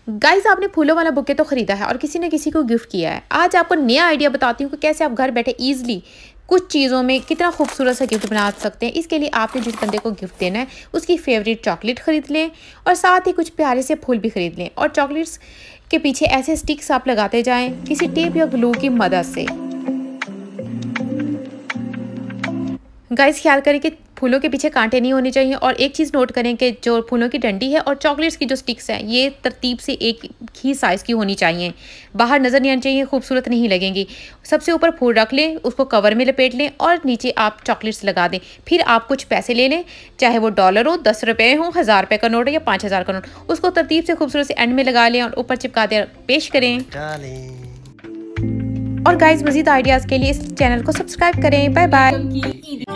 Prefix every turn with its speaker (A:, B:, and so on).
A: Guys, आपने फूलों वाला बुके तो खरीदा है और किसी ने किसी को गिफ्ट किया है। आज आपको नया आइडिया बताती हूँ कि कैसे आप घर बैठे इजीली कुछ चीज़ों में कितना खूबसूरत सा गिफ्ट बना सकते हैं। इसके लिए आपने जिस बंदे को गिफ्ट देना है उसकी फेवरेट चॉकलेट खरीद लें और साथ ही कुछ प्यारे से फूल भी खरीद लें और चॉकलेट्स के पीछे ऐसे स्टिक्स आप लगाते जाएं किसी टेप या ग्लू की मदद से। गाइस, ख्याल करें कि फूलों के पीछे कांटे नहीं होने चाहिए और एक चीज़ नोट करें कि जो फूलों की डंडी है और चॉकलेट्स की जो स्टिक्स हैं ये तरतीब से एक ही साइज़ की होनी चाहिए, बाहर नज़र नहीं आनी चाहिए, खूबसूरत नहीं लगेंगी। सबसे ऊपर फूल रख लें, उसको कवर में लपेट लें और नीचे आप चॉकलेट्स लगा दें। फिर आप कुछ पैसे ले लें, चाहे वो डॉलर हो, 10 रुपये हो, 1000 रुपये का नोट हो या 5000 का नोट, उसको तरतीब से खूबसूरत से एंड में लगा लें और ऊपर चिपका दें, पेश करें। और गाइस, मज़ीद आइडियाज़ के लिए इस चैनल को सब्सक्राइब करें। Bye bye.